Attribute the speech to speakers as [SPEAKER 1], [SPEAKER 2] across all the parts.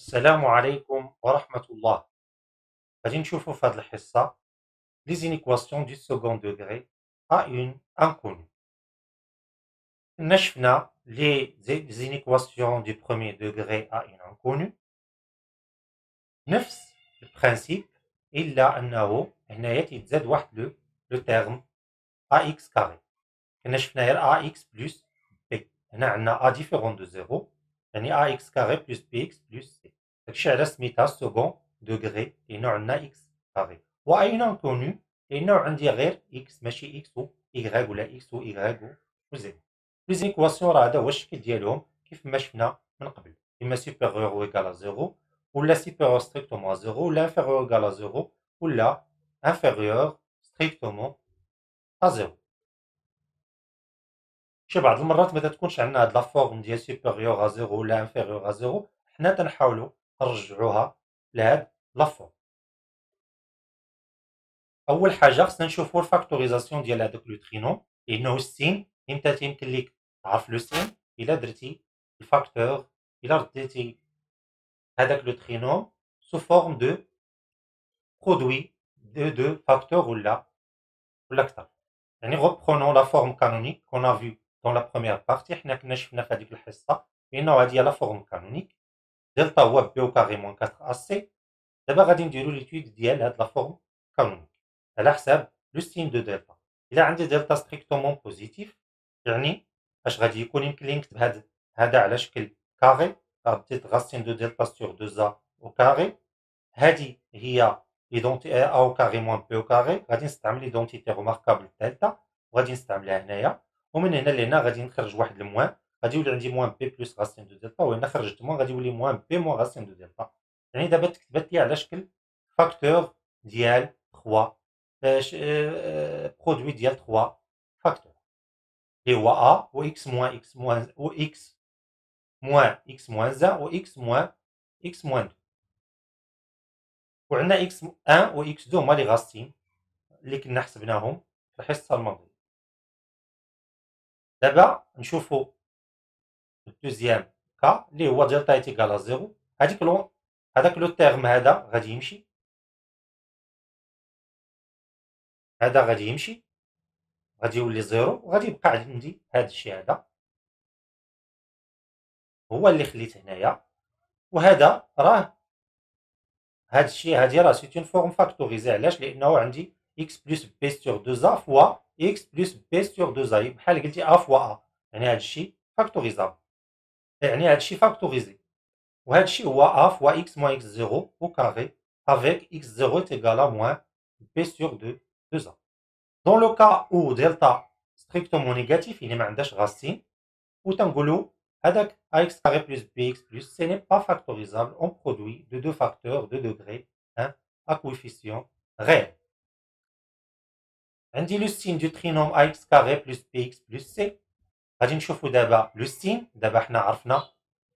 [SPEAKER 1] السلام عليكم ورحمة الله. غادي نشوفو في هاد الحصة les inéquations du second degré à une inconnue. كنا شفنا les inéquations du premier degré à une inconnue نفس البرانسيب إلا أنه هنايا تيتزاد واحد لو تيرم ax كاري. كنا شفنا ax بلس b. هنا عندنا a différent de 0 يعني ax كاري بلس bx بلس c. داكشي علاش سميتها second degré لأنه عندنا x كاري. و a une inconnue لأنه عندي غير x ماشي x و y ولا x و y و z. لي زيكواسيون راه هذا هو الشكل ديالهم كيف ما شفنا من قبل، إما supérieur ou égal à 0 ولا supérieur strictement à 0 ولا inférieur ou égal à 0 ولا inférieur strictement à 0. شي بعض المرات ما تكونش عندنا هاد لا فورم ديال supérieur à 0 ولا inférieur à 0، حنا تنحاولوا نرجعوها لهاد لا فورم. اول حاجه خصنا نشوفوا الفاكتوريزاسيون ديال هذاك لو ترينوم، لانه السين امتى تيمكن ليك تعرف لو سين الا درتي الفاكتور، الا رديتي هذاك لو ترينوم سو فورم دو برودوي دو فاكتور ولا اكثر. يعني reprenons la forme canonique qu'on a vu dans la première partie. حنا كنا شفنا في هذيك الحصه بانه هذه هي لا فورم كانونيك دلتا هو بي او كاري موان 4 اس سي. دابا غادي نديرو ليتود ديال هاد لا فورم كانونيك على حساب لو سين دو دلتا. الا عندي دلتا ستريكتومون بوزيتيف يعني اش غادي يكون يمكن لي نكتب هذا على شكل كاري، رديت غاسين دو دلتا سور دو زا او كاري. هذه هي ليدونتي ا او كاري موان بي او كاري، غادي نستعمل ليدونتيتي روماركابل دلتا وغادي نستعملها هنايا. ومن هنا لهنا غادي نخرج واحد الموان، غادي يولي عندي موان بي بلس غاسين دو دلتا، وهنا خرجت موان غادي يولي موان بي موان غاسين دو دلتا. يعني دابا تكتبت لي على شكل فاكتور ديال 3 برودوي ديال 3 فاكتور اللي هو ا و اكس موان اكس موان و اكس موان اكس موان زا و اكس موان اكس موان 2. وعندنا اكس 1 و اكس 2 هما لي غاستين اللي كنا حسبناهم في الحصه الماضيه. دابا نشوفوا الدوزيام كا اللي هو دلتا ايتيكال زيرو. هذاك لو تيرم هذا غادي يمشي، هذا غادي يمشي، غادي يولي زيرو، وغادي يبقى عندي هذا الشيء هذا هو اللي خليت هنايا. وهذا راه هذا الشيء هذه راه سيت اون فورم فاكتوريزي. علاش؟ لانه عندي اكس بلس بي سور 2 ا فوا اكس بلس بي سور 2 ا بحال قلتي ا فوا ا، يعني هذا الشيء فاكتوريزابل، يعني هذا الشيء فاكتوريزي. وهذا الشيء هو ا فوا اكس موان اكس 0 او كاري افيك اكس 0 est égal à moins b sur 2a. Dans le cas où delta strictement négatif يعني ما عندهاش غاسين، وتنقولوا هذاك ax carré plus bx plus ce n'est pas factorisable en produit de deux facteurs de degré 1 à coefficient réel. عندي لو سين دو ترينوم ax carré plus bx plus c. غادي نشوفوا دابا لو سين. دابا حنا عرفنا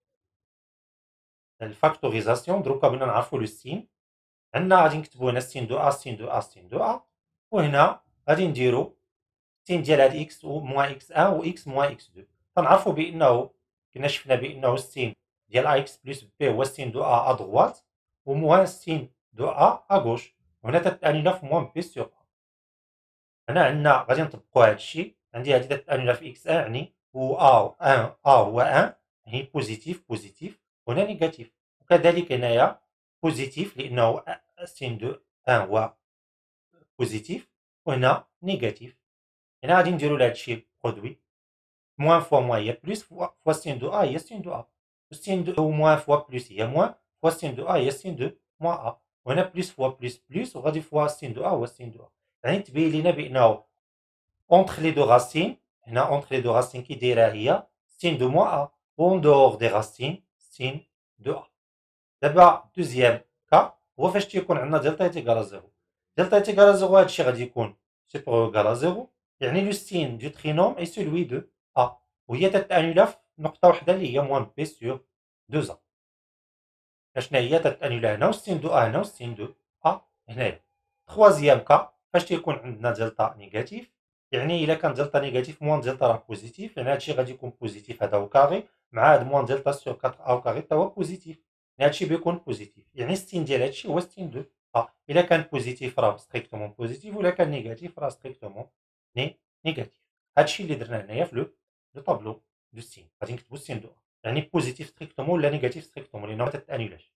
[SPEAKER 1] الفاكتوريزاسيون، دروكا بغينا نعرفوا لو سين. عندنا غادي نكتبوا هنا سين دو ا سين دو ا سين دو ا، وهنا غادي نديروا سين ديال هاد اكس موان اكس 1 و اكس موان اكس 2. تنعرفوا بانه كنا شفنا بانه السين ديال اكس بلس بي هو سين دو ا ادغوات وموان سين دو ا اغوش، وهنا تتانينا في موان بي سور ا. هنا عندنا غادي نطبقوا هاد الشيء. عندي هادي تتانينا في اكس 1 يعني هو ا هو 1 يعني بوزيتيف بوزيتيف، وهنا نيجاتيف. وكذلك هنايا بوزيتيف لانه سين دو 1 هو بوزيتيف وهنا نيجاتيف. هنا غادي نديرو لهاد الشيء برودوي موان فوا موان هي بلس فوا سين دو ا هي سين دو ا، سين دو موان فوا بلس هي موان فوا سين دو ا هي سين دو موان ا، وهنا بلس فوا بلس بلس وغادي فوا سين دو ا هو سين دو ا. يعني تبين لينا بانه اونتخ لي دو غاسين، هنا اونتخ لي دو غاسين كي دايره هي سين دو موان ا، اون دور دي غاسين سين دو ا. دابا دوزيام كا هو فاش تيكون عندنا دلتا ايتيكال زيرو. دلتا ايتيكال زيرو هادشي غادي يكون سوبيريور ايكال زيرو، يعني لو سين دو ترينوم اي سولوي دو ا، وهي تتانولا في نقطة وحدة اللي هي موان بي سور 2 ا. شنا هي تتانولا هنا والسين دو ا هنا والسين دو ا هنايا. تخوازيام كا فاش تيكون عندنا دلتا نيجاتيف، يعني الا كان دلتا نيجاتيف موان دلتا راه بوزيتيف، يعني هادشي غادي يكون بوزيتيف هذا هو كاري مع هاد موان دلتا سور 4 ا كاري تا هو بوزيتيف، هادشي بيكون بوزيتيف، يعني السين ديال هادشي هو سين دو أ. إلا كان بوزيتيف راه ستريكتومون بوزيتيف، وإلا كان نيجاتيف راه ستريكتومون نيجاتيف. هادشي اللي درنا هنايا في لو طابلو دو سين. غادي نكتبو سين دو أ، يعني بوزيتيف ستريكتومون ولا نيجاتيف ستريكتومون، لأنه ما تتأنيلاش.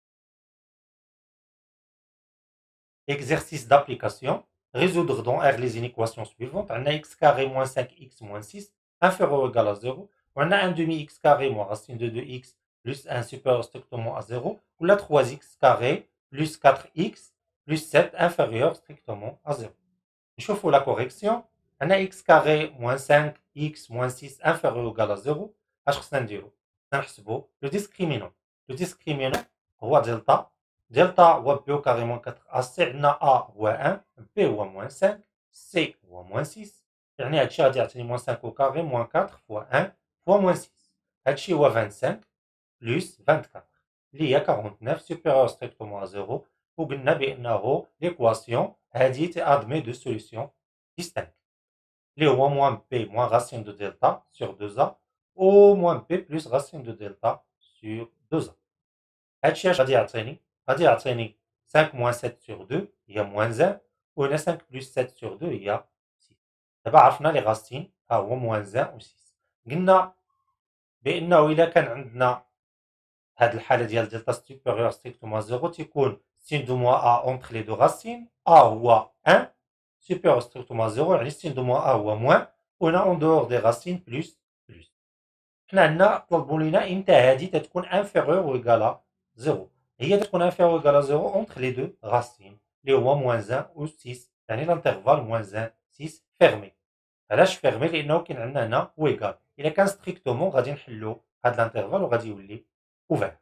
[SPEAKER 1] Exercice d'application. Résoudre dans R les inéquations suivantes. On a x carré moins 5x moins 6 inférieur ou égal à 0. On a 1 demi x carré moins racine de 2x plus 1 supérieur strictement à 0. Ou la 3x carré plus 4x plus 7 inférieur strictement à 0. نشوفوا la correction. On a x carré moins 5x moins 6 inférieur ou égal à 0. اش خصنا نديرو؟ نحسبوا le discriminant. Le discriminant هو دلتا. دلتا هو بي au carré moins 4 AC. عندنا A هو 1 B هو moins 5 C هو moins 6. يعني هادشي غادي يعطيني moins 5 au carré moins 4 fois 1 fois moins 6. هادشي هو 25 plus 24 اللي هي 49 supérieur strictement à 0. وقلنا بأنه l'équation هذه تأدمي دو solution distincte اللي هو moins B moins racine de delta sur 2A ou moins B plus racine de delta sur 2A. هادشي اش غادي يعطيني؟ غادي يعطيني 5 moins 7 sur 2 هي moins 1 وهنا 5 plus 7 sur 2 هي 6. دابا عرفنا لي غاسين ها هو moins 1 و 6. قلنا بأنه إلا كان عندنا هاد الحالة ديال دلتا supérieur strictement à 0 تيكون sin de moins A entre les deux racines. A هو 1 supérieur strictement à 0 يعني sin de moins A هو moins وهنا en dehors des racines plus. حنا عندنا طلبوا لينا امتى هادي تتكون inférieur ou égal à 0. هي تتكون inférieur ou égal à 0 entre les deux racines اللي هو moins 1 و 6 يعني l'intervalle moins 1 6 fermé. علاش فيرمي؟ لانه كاين عندنا هنا ويغال. الا كان ستريكتومون غادي نحلو هاد الانترفال وغادي يولي اوفير.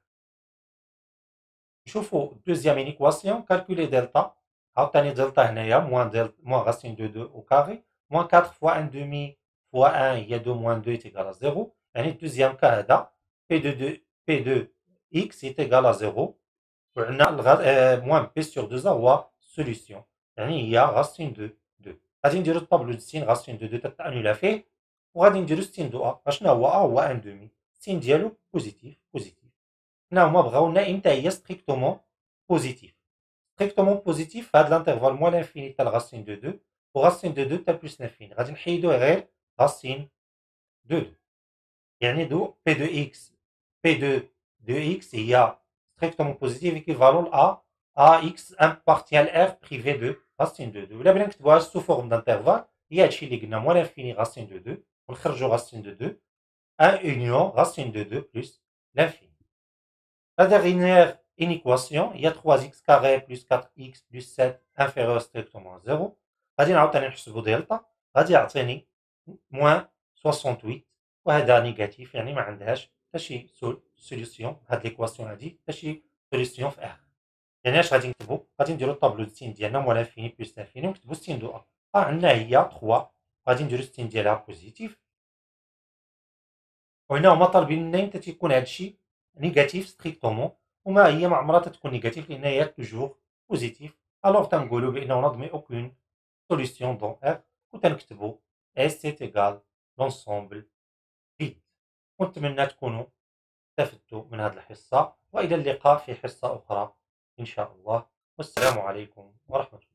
[SPEAKER 1] نشوفوا دوزيام انيكواسيون. كالكولي دلتا. عاوتاني دلتا هنايا موان راسين دو 2 او كاري موان 4 فوا 1 دومي فوا 1 هي 2 موان 2 تيغال 0. يعني الدوزيام كا هذا بي دو اكس تيغال 0. وعندنا موان بي سور 2 هو سوليسيون يعني هي راسين دو 2. غادي نديرو الطابلو د سين راسين دو 2 تتانولا فيه وغادي نديرو سين دو ا. اشنا هو ا هو 1 دومي السين ديالو بوزيتيف. هنا هما بغاو لنا امتى هي ستريكتومون بوزيتيف. ستريكتومون بوزيتيف هاد الانترفال موان لانفيني تاع الغاسين دو 2 وغاسين دو 2 تاع بلس لانفيني غادي نحيدوه غير غاسين دو 2. يعني دو بي دو اكس بي دو اكس هي strictement positive équivalent à x impartial r privé de racine de 2. ولا بغينا نكتبوها sous forme d'intervalle هي هادشي اللي قلنا موان l'infini racine de 2 ونخرجوا racine de 2 1 union racine de 2 plus l'infini. La dernière inéquation هي 3x carré plus 4x plus 7 inférieur strictement à 0. غادي نعاوتاني نحسبوا دلتا غادي يعطيني موان 68 وهذا نيجاتيف يعني ما عندهاش حتى شي سوليسيون. هاد ليكواسيون هادي حتى شي سوليسيون في ار. يعني اش غادي نكتبوا؟ غادي نديرو الطابلو دو سين ديالنا موان لانفيني بلس لانفيني ونكتبو سين دو ا. عندنا هي 3 غادي نديرو السين ديالها بوزيتيف. وهنا هما طالبين لنا امتى تيكون هادشي نيجاتيف ستريكتومون وما هي ما عمرها تتكون نيجاتيف لان هي توجور بوزيتيف. الوغ تنقولوا بانه نضمي اوكون سوليسيون دون ار وتنكتبوا اس سي ايغال لونسومبل فيد. ونتمنى تكونوا استفدتوا من هذه الحصة وإلى اللقاء في حصة أخرى إن شاء الله. والسلام عليكم ورحمة الله.